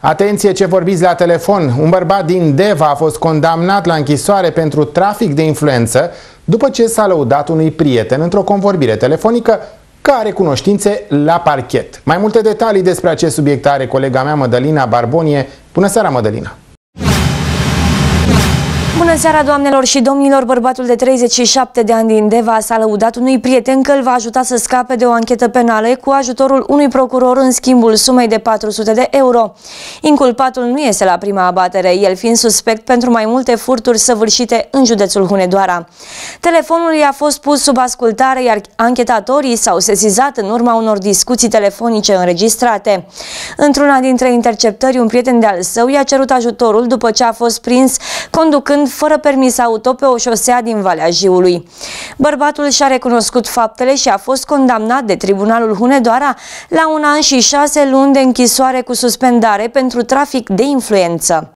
Atenție ce vorbiți la telefon! Un bărbat din Deva a fost condamnat la închisoare pentru trafic de influență după ce s-a lăudat unui prieten într-o convorbire telefonică că are cunoștințe la parchet. Mai multe detalii despre acest subiect are colega mea Mădălina Barbonie. Bună seara, Mădălina! Bună seara, doamnelor și domnilor! Bărbatul de 37 de ani din Deva s-a lăudat unui prieten că îl va ajuta să scape de o anchetă penală cu ajutorul unui procuror în schimbul sumei de 400 de euro. Inculpatul nu este la prima abatere, el fiind suspect pentru mai multe furturi săvârșite în județul Hunedoara. Telefonul i-a fost pus sub ascultare, iar anchetatorii s-au sesizat în urma unor discuții telefonice înregistrate. Într-una dintre interceptări, un prieten de-al său i-a cerut ajutorul după ce a fost prins conducând fără permis auto pe o șosea din Valea Jiului. Bărbatul și-a recunoscut faptele și a fost condamnat de Tribunalul Hunedoara la 1 an și 6 luni de închisoare cu suspendare pentru trafic de influență.